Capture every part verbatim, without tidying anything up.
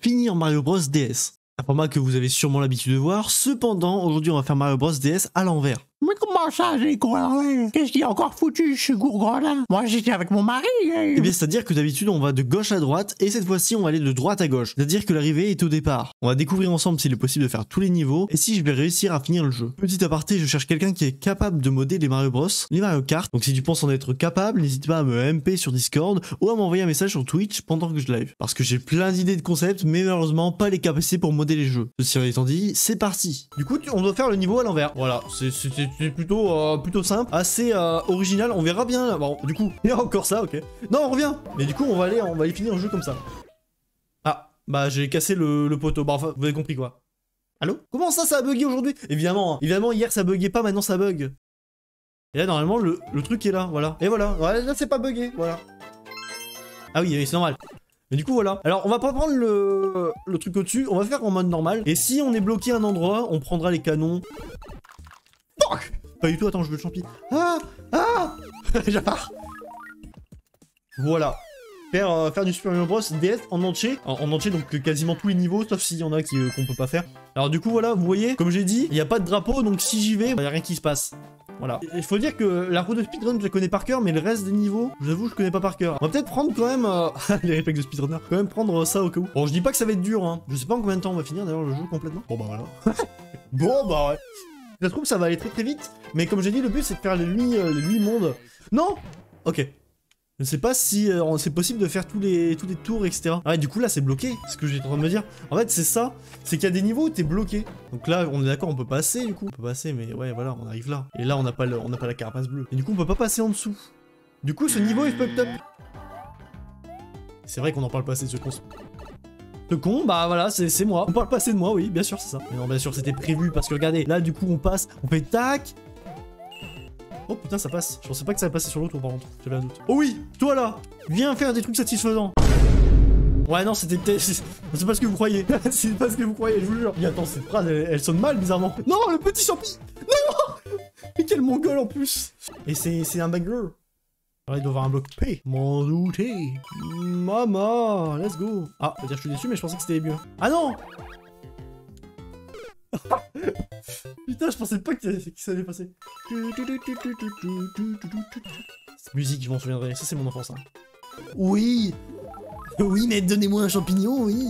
finir Mario Bros D S. Un format que vous avez sûrement l'habitude de voir, cependant, aujourd'hui on va faire Mario Bros D S à l'envers. Mais comment ça, j'ai quoi à l'envers? Qu'est-ce qu'il y a encore foutu chez Gourgon là? Moi j'étais avec mon mari. Et... Eh bien c'est-à-dire que d'habitude on va de gauche à droite, et cette fois-ci on va aller de droite à gauche. C'est-à-dire que l'arrivée est au départ. On va découvrir ensemble s'il est possible de faire tous les niveaux, et si je vais réussir à finir le jeu. Petit aparté, je cherche quelqu'un qui est capable de modder les Mario Bros, les Mario Kart. Donc si tu penses en être capable, n'hésite pas à me M P sur Discord, ou à m'envoyer un message sur Twitch pendant que je live. Parce que j'ai plein d'idées de concepts, mais malheureusement pas les capacités pour modder les jeux. Ceci étant dit, c'est parti. Du coup on doit faire le niveau à l'envers. Voilà, c'est plutôt... Euh, plutôt simple, assez euh, original, on verra bien. Bon, du coup, il y a encore ça, ok. Non, on revient. Mais du coup, on va aller, on va aller finir le jeu comme ça. Ah, bah j'ai cassé le, le poteau. Bah enfin, vous avez compris quoi. Allô? Comment ça, ça a bugué aujourd'hui? Évidemment, hein. Évidemment, hier ça buguait pas, maintenant ça bug. Et là, normalement, le, le truc est là, voilà. Et voilà, ouais, là c'est pas bugué, voilà. Ah oui, c'est normal. Mais du coup voilà, alors on va pas prendre le, le truc au-dessus, on va faire en mode normal. Et si on est bloqué à un endroit, on prendra les canons. Fuck! Pas du tout, attends, je veux le champi. Ah! Ah! J'appars. Voilà. Faire, euh, faire du Super Mario Bros D S en entier. En, en entier, donc euh, quasiment tous les niveaux, sauf s'il y en a qui, euh, qu'on peut pas faire. Alors du coup, voilà, vous voyez, comme j'ai dit, il n'y a pas de drapeau, donc si j'y vais, il bah, n'y a rien qui se passe. Voilà. Il faut dire que la route de speedrun, je la connais par cœur, mais le reste des niveaux, je vous avoue, je connais pas par cœur. On va peut-être prendre quand même... Euh... les réflexes de speedrunner. Quand même prendre ça au cas où. Bon, je dis pas que ça va être dur, hein. Je sais pas en combien de temps on va finir, d'ailleurs, le jeu complètement. Bon, bah voilà. Bon, bah ouais. Je trouve que ça va aller très très vite, mais comme j'ai dit, le but c'est de faire les huit euh, mondes. Non. Ok. Je ne sais pas si euh, c'est possible de faire tous les, tous les tours, et cetera. Ah ouais, du coup là c'est bloqué, c'est ce que j'étais en train de me dire. En fait c'est ça, c'est qu'il y a des niveaux où t'es bloqué. Donc là on est d'accord, on peut passer du coup. On peut passer, mais ouais voilà, on arrive là. Et là on n'a pas, le, on n'a pas la carapace bleue. Et du coup on peut pas passer en dessous. Du coup ce niveau est fucked up. C'est vrai qu'on en parle pas assez de ce con. Ce con, bah voilà, c'est moi. On parle pas assez de moi, oui, bien sûr, c'est ça. Mais non, bien sûr, c'était prévu, parce que regardez, là, du coup, on passe, on fait tac. Oh putain, ça passe. Je pensais pas que ça allait passer sur l'autre, par contre. J'avais un doute. Oh oui, toi là, viens faire des trucs satisfaisants. Ouais, non, c'était peut-être... C'est pas ce que vous croyez. C'est pas ce que vous croyez, je vous jure. Mais attends, cette phrase, elle, elle sonne mal, bizarrement. Non, le petit champi. Non. Mais quel mongol, en plus. Et c'est un banger. Alors, il doit avoir un bloc P. M'en douter. Maman, let's go. Ah, faut dire que je suis déçu, mais je pensais que c'était mieux. Ah non. Putain, je pensais pas que, que ça allait passer. Cette musique, je m'en souviendrai. Ça, c'est mon enfance. Hein. Oui. Oui, mais donnez-moi un champignon, oui.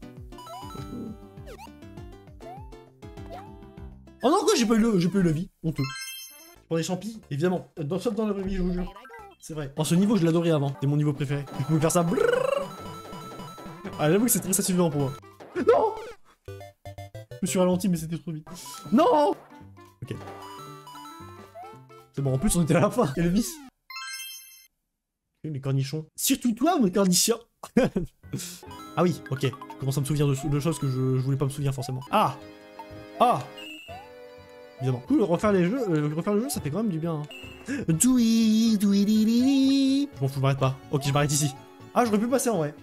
Oh non, quoi, j'ai pas eu le, j'ai pas eu la vie. Honteux. Pour les champis, évidemment. Dans, sauf dans la vraie vie, je vous jure. C'est vrai. En ce niveau, je l'adorais avant. C'était mon niveau préféré. Je pouvais faire ça. Ah, j'avoue que c'est très satisfaisant pour moi. Non. Je me suis ralenti, mais c'était trop vite. Non. Ok. C'est bon, en plus, on était à la fin. Quel vice. Les cornichons. Surtout toi, mon cornichon. Ah oui, ok. Je commence à me souvenir de, de choses que je, je voulais pas me souvenir forcément. Ah. Ah. Évidemment. Cool, refaire les jeux, euh, refaire le jeu, ça fait quand même du bien. Hein. Doui, doui, li, li, li. Je m'en fous, je m'arrête pas. Ok, je m'arrête ici. Ah, j'aurais pu passer en vrai.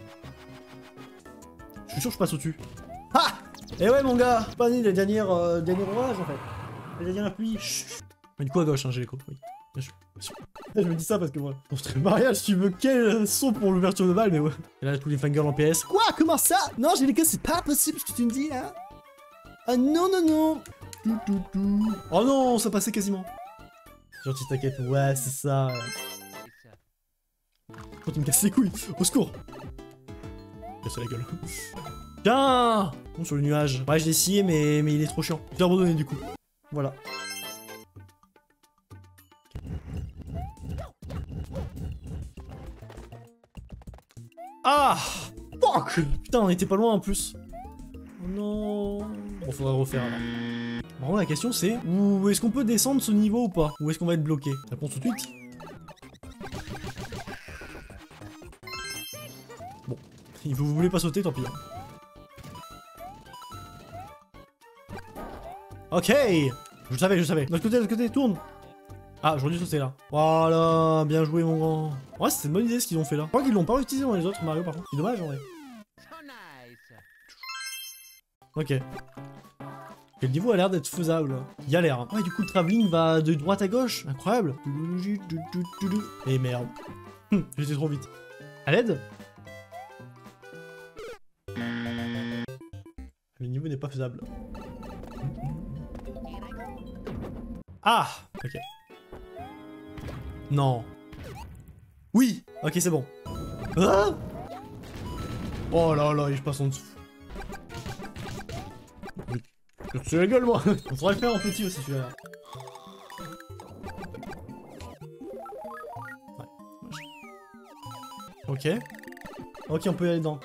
Je suis sûr que je passe au-dessus. Ah. Et ouais, mon gars, pas né les dernières, euh, derniers orages en fait. Les dernières pluies. Chut. Mais du coup, à gauche, hein, j'ai l'écho. Oui. Bien sûr. Bien sûr. Je me dis ça parce que voilà. On serait mariage, si tu veux, quel son pour l'ouverture de balle, mais ouais. Et là, tous les fangirls en P S. Quoi? Comment ça? Non, j'ai l'écho, c'est pas possible ce que tu me dis là. Ah non, non, non. Tout, tout, tout. Oh non, ça passait quasiment. Gentil, t'inquiète. Ouais, c'est ça. Quand tu me casses les couilles. Au secours. Casse la gueule. Tiens. Bon, sur le nuage. Ouais, je l'ai scié, mais, mais il est trop chiant. Je l'ai abandonné du coup. Voilà. Ah. Fuck. Putain, on était pas loin en plus. Oh non. Bon, faudra refaire alors. Bon, la question c'est, où est-ce qu'on peut descendre ce niveau ou pas? Ou est-ce qu'on va être bloqué? Réponse tout de suite. Bon. Vous, vous voulez pas sauter, tant pis. Ok. Je savais, je savais. De l'autre côté, de l'autre côté, tourne. Ah, j'aurais dû sauter là. Voilà, bien joué mon grand. Ouais, c'était une bonne idée ce qu'ils ont fait là. Je crois qu'ils l'ont pas utilisé dans les autres Mario par contre. C'est dommage en vrai. Ok. Et le niveau a l'air d'être faisable. Il y a l'air. Hein. Ouais, du coup, le travelling va de droite à gauche. Incroyable. Et merde. J'étais trop vite. À l'aide. niveau n'est pas faisable. Ah, ok. Non. Oui. Ok, c'est bon. Ah, oh là là, je passe en dessous. C'est la gueule, moi. On pourrait le faire en petit aussi, celui-là. Ouais. Ok. Ok, on peut y aller dedans.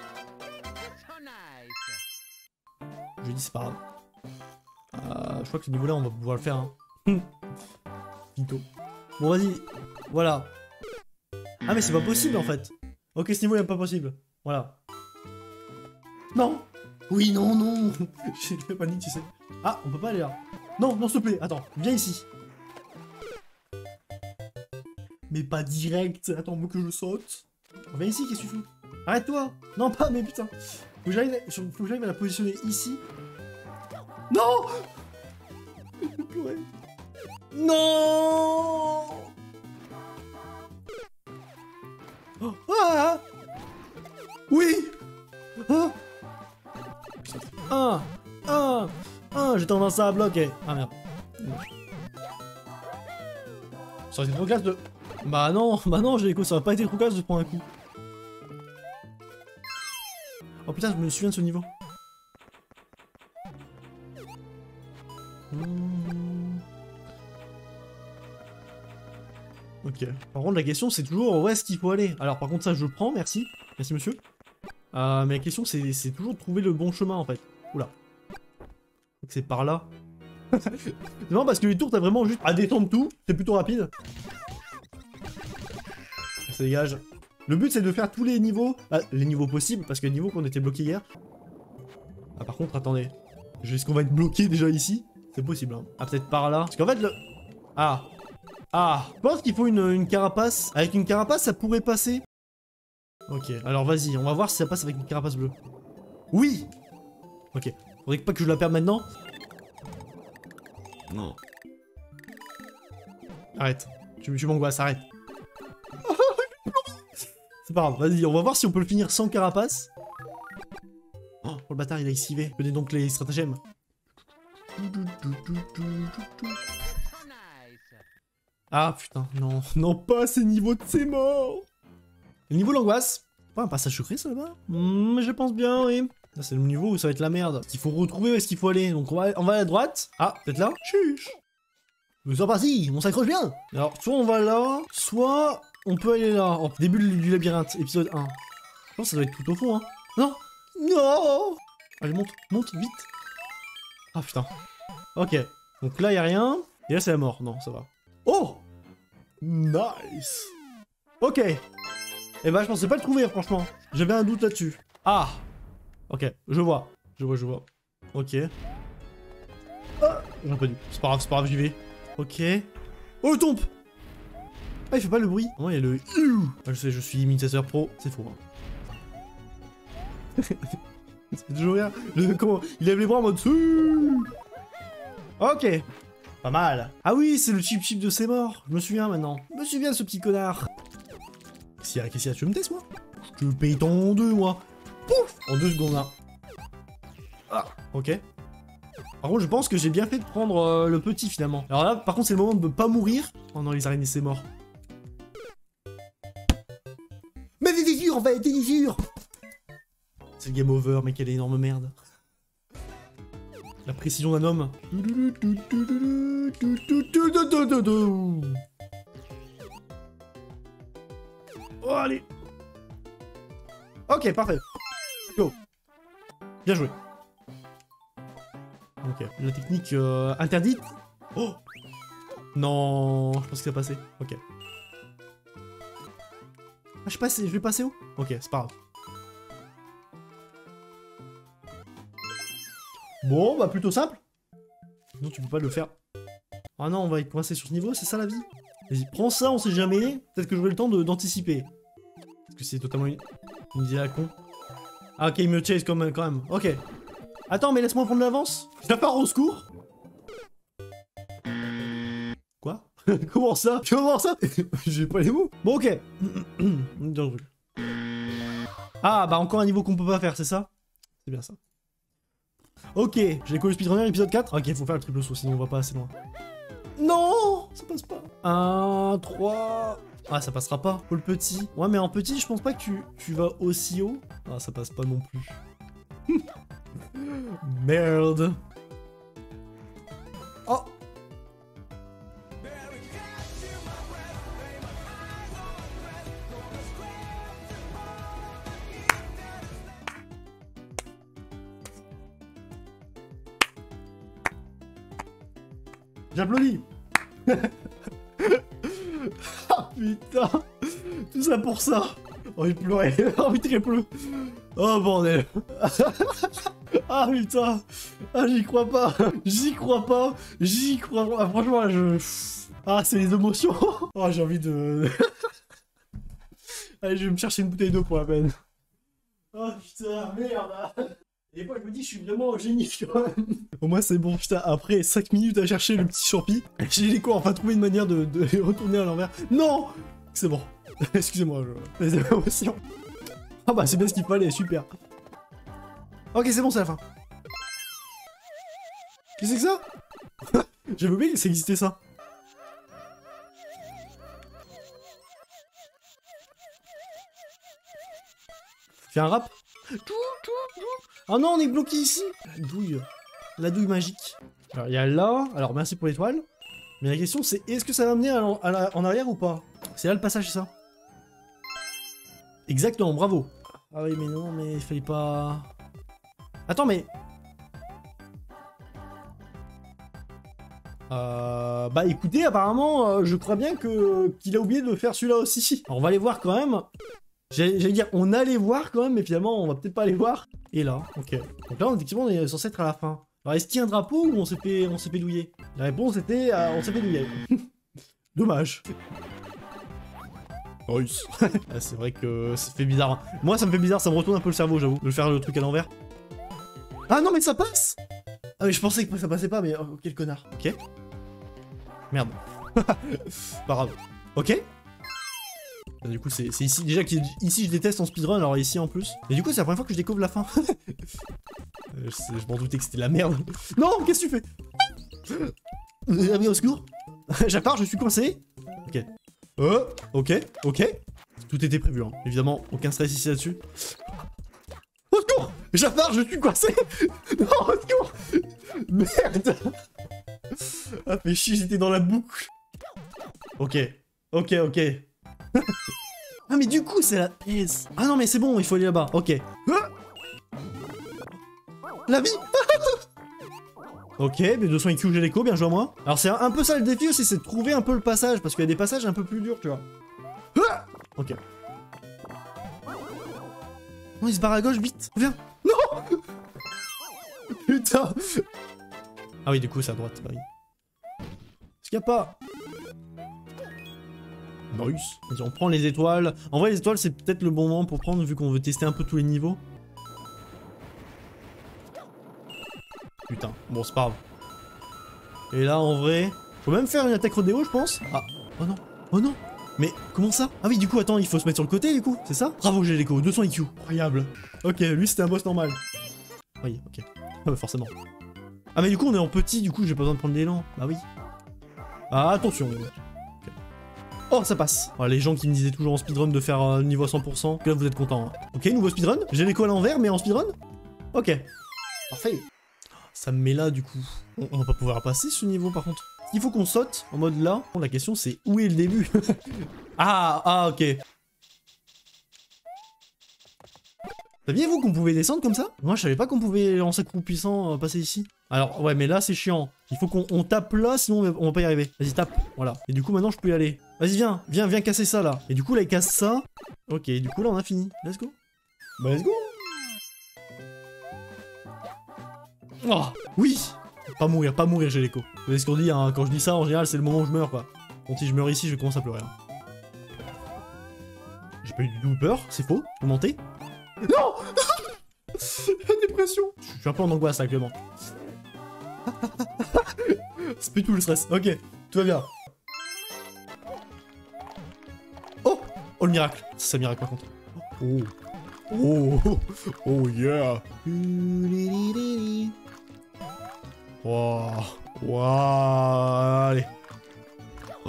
Je lui dis, c'est pas grave. Euh, je crois que ce niveau-là, on va pouvoir le faire. Hein. Vito. Bon, vas-y. Voilà. Ah, mais c'est pas possible, en fait. Ok, ce niveau, il est pas possible. Voilà. Non. Oui, non, non. J'ai fait panique, tu sais. Ah, on peut pas aller là. Non, non, s'il te plaît. Attends, viens ici. Mais pas direct. Attends, moi que je saute. Viens ici, qu'est-ce que tu fais? Arrête-toi. Non, pas, mais putain. Faut que j'arrive faut que j'arrive à la positionner ici. Non. Non. Oh. Ah. Oui. Oh. Un, un, un, j'ai tendance à bloquer. Ah merde. Ça aurait été trop classe de... Bah non, bah non, j'ai ça aurait pas été trop classe de prendre un coup. Oh putain, je me souviens de ce niveau. Mmh. Ok. Par contre, la question, c'est toujours où est-ce qu'il faut aller. Alors, par contre, ça, je prends, merci. Merci, monsieur. Euh, mais la question, c'est toujours de trouver le bon chemin, en fait. Oula. C'est par là. Non, parce que les tours, t'as vraiment juste à détendre tout. C'est plutôt rapide. Ça dégage. Le but, c'est de faire tous les niveaux. Ah, les niveaux possibles, parce que les niveaux qu'on était bloqués hier. Ah, par contre, attendez. Est-ce qu'on va être bloqué déjà ici? C'est possible, hein. Ah, peut-être par là. Parce qu'en fait, le... Ah. Ah. Je pense qu'il faut une, une carapace. Avec une carapace, ça pourrait passer. Ok, alors vas-y, on va voir si ça passe avec une carapace bleue. Oui. Ok. Faudrait pas que je la perde maintenant. Non. Arrête. Tu, tu m'angoisses, arrête. C'est pas grave, vas-y, on va voir si on peut le finir sans carapace. Oh, le bâtard, il a esquivé. Venez donc les stratagèmes. Ah putain, non, non pas ces niveaux de ces morts. Le niveau l'angoisse. Pas un passage secret ça là-bas? mmh, Je pense bien, oui. Là c'est le niveau où ça va être la merde. Il faut retrouver où est-ce qu'il faut aller. Donc on va, on va à la droite. Ah, peut-être là? Chuch. Nous sommes partis, on s'accroche bien. Alors, soit on va là, soit on peut aller là. Oh, début du labyrinthe, épisode un. Je pense que ça doit être tout au fond, hein. Non. Non. Allez, monte, monte, vite. Ah putain. Ok. Donc là, y a rien. Et là, c'est la mort. Non, ça va. Oh. Nice. Ok. Eh ben, je pensais pas le trouver, franchement. J'avais un doute là-dessus. Ah. Ok, je vois. Je vois, je vois. Ok. Ah, j'en peux du. C'est pas grave, c'est pas grave, j'y vais. Ok. Oh, le tombe. Ah, il fait pas le bruit. Non, il y a le... Ah, je sais, je suis imitateur pro. C'est faux, hein. C'est toujours rien. Le... Comment... Il lève les bras en mode... Ok. Pas mal. Ah oui, c'est le chip-chip de ses morts. Je me souviens maintenant. Je me souviens de ce petit connard. Qu'est-ce qu'il y a? Qu'est-ce qu'il y a? Tu veux me tester, moi? Je te paye ton en deux, moi. Pouf. En deux secondes, là. Ah, ok. Par contre, je pense que j'ai bien fait de prendre euh, le petit, finalement. Alors là, par contre, c'est le moment de ne pas mourir. Oh non, les araignées, c'est mort. Mais t'es dur, en fait, t'es dur. C'est le game over, mais quelle énorme merde. La précision d'un homme. Oh, allez. Ok, parfait. Go. Bien joué. Ok. La technique euh, interdite. Oh. Non, je pense qu'il a passé. Ok. Ah, je passe, je vais passer où? Ok, c'est pas grave. Bon, bah plutôt simple. Non, tu peux pas le faire. Ah non, on va être coincé sur ce niveau, c'est ça la vie? Vas-y, prends ça, on sait jamais. Peut-être que j'aurai le temps d'anticiper. Parce que c'est totalement une, une idée à la con. Ah ok, il me chase quand même, quand même. Ok. Attends, mais laisse-moi prendre l'avance. Je la pars au secours. Quoi? Comment ça? Comment ça? J'ai pas les mots. Bon, ok. Ah, bah encore un niveau qu'on peut pas faire, c'est ça? C'est bien ça. Ok, j'ai écouté le speedrunner épisode quatre. Ok, faut faire le triple saut, sinon on va pas assez loin. Non, ça passe pas. un, trois... Ah, ça passera pas. Faut le petit. Ouais, mais en petit, je pense pas que tu, tu vas aussi haut. Ah, ça passe pas non plus. Merde. Oh. J'applaudis. Ah putain. Tout ça pour ça. Oh, j'ai pleuré. Oh putain, j'ai pleuré. Oh bordel. Ah putain. Ah, j'y crois pas. J'y crois pas. J'y crois pas. Ah, franchement, je... Ah, c'est les émotions. Oh, j'ai envie de... Allez, je vais me chercher une bouteille d'eau pour la peine. Oh putain, merde. Et des fois, je me dis, je suis vraiment un génie, tu vois. Au moins, c'est bon, putain. Après cinq minutes à chercher le petit champi, j'ai les quoi, enfin, trouver une manière de, de les retourner à l'envers. Non. C'est bon. Excusez-moi, je... les émotions. Ah bah, c'est bien ce qu'il fallait, super. Ok, c'est bon, c'est la fin. Qu'est-ce que c'est que ça? J'avais oublié que ça existait, ça. Fais un rap. Oh non, on est bloqué ici. La douille. La douille magique. Alors, il y a là. Alors, merci pour l'étoile. Mais la question, c'est est-ce que ça va mener à à la en arrière ou pas? C'est là le passage, c'est ça? Exactement, bravo. Ah oui, mais non, mais il fallait pas... Attends, mais... Euh... Bah écoutez, apparemment, euh, je crois bien que qu'il a oublié de faire celui-là aussi. Alors, on va aller voir quand même. J'allais dire, on allait voir quand même, mais finalement, on va peut-être pas aller voir. Et là, ok. Donc là, effectivement, on est censé être à la fin. Alors, est-ce qu'il y a un drapeau ou on s'est fait, on s'est fait douiller? La réponse était, euh, on s'est fait douiller. Dommage. Nice. Ah, c'est vrai que ça fait bizarre. Moi, ça me fait bizarre, ça me retourne un peu le cerveau, j'avoue, de faire le truc à l'envers. Ah non, mais ça passe. Ah, mais je pensais que ça passait pas, mais oh, quel connard. Ok. Merde. Pas grave. Ok. Du coup, c'est ici. Déjà, ici, je déteste en speedrun, alors ici en plus. Et du coup, c'est la première fois que je découvre la fin. je je m'en doutais que c'était la merde. Non, qu'est-ce que tu fais? Ah oui, au secours. J'appars, je suis coincé. Ok. Euh, ok, ok. Tout était prévu, hein. Évidemment, aucun stress ici là-dessus. Au secours! J'appars, je suis coincé. Non, au secours. Merde. Ah, fait chier, j'étais dans la boucle. Ok, ok, ok. Ah mais du coup c'est la... Yes. Ah non mais c'est bon, il faut aller là-bas, ok. Ah, la vie. Ok, mais deux cents I Q, j'ai l'écho, bien joué à moi. Alors c'est un, un peu ça le défi aussi, c'est de trouver un peu le passage, parce qu'il y a des passages un peu plus durs, tu vois. Ah, ok. Non, il se barre à gauche, vite, viens. Non. Putain. Ah oui, du coup c'est à droite, bah oui. Est-ce qu'il n'y a pas... Nice. Vas-y, on prend les étoiles. En vrai, les étoiles, c'est peut-être le bon moment pour prendre, vu qu'on veut tester un peu tous les niveaux. Putain, bon, c'est pas grave. Et là, en vrai... Faut même faire une attaque rodéo, je pense. Ah, oh non, oh non. Mais comment ça? Ah oui, du coup, attends, il faut se mettre sur le côté, du coup, c'est ça? Bravo, j'ai l'écho, deux cents I Q. Incroyable. Ok, lui, c'était un boss normal. Oui, ok. Ah bah, forcément. Ah, mais du coup, on est en petit, du coup, j'ai pas besoin de prendre l'élan. Bah oui. Ah, attention. Oh, ça passe. Voilà, les gens qui me disaient toujours en speedrun de faire un niveau à cent pour cent, là vous êtes contents. Hein. Ok, nouveau speedrun. J'ai l'écho à l'envers, mais en speedrun. Ok. Parfait. Ça me met là, du coup. On, on va pas pouvoir passer ce niveau, par contre. Il faut qu'on saute en mode là. La question, c'est où est le début? Ah, ah, ok. Saviez-vous qu'on pouvait descendre comme ça? Moi, je savais pas qu'on pouvait, en s'accroupissant, euh, passer ici. Alors, ouais, mais là, c'est chiant. Il faut qu'on on tape là, sinon on va, on va pas y arriver. Vas-y, tape. Voilà. Et du coup, maintenant, je peux y aller. Vas-y, viens. Viens, viens casser ça, là. Et du coup, là, il casse ça. Ok, du coup, là, on a fini. Let's go. Bah, let's go. Oh, oui. Pas mourir, pas mourir, j'ai l'écho. Vous voyez ce qu'on dit, hein. Quand je dis ça, en général, c'est le moment où je meurs, quoi. Bon, si je meurs ici, je commence à pleurer. Hein. J'ai pas eu du tout peur, c'est faux. Vous mentez? Non. La dépression. Je suis un peu en angoisse actuellement. C'est plus tout le stress. Ok, tout va bien. Oh. Oh le miracle. C'est le miracle par contre. Oh. Oh. Oh yeah. Wow. Wow. Allez. Oh.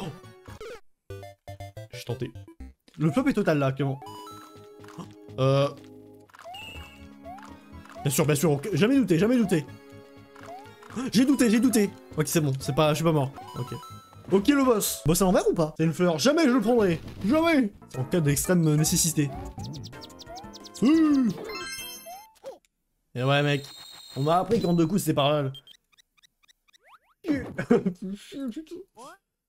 Je suis tenté. Le flop est total là, actuellement. Euh... Bien sûr, bien sûr, ok. Jamais douté, jamais douté. J'ai douté, j'ai douté. Ok, c'est bon, c'est pas, je suis pas mort. Ok. Ok, le boss. Boss à l'envers ou pas? C'est une fleur. Jamais je le prendrai. Jamais. En cas d'extrême nécessité. Mmh. Et ouais, mec. On m'a appris qu'en deux coups, c'était pas mal.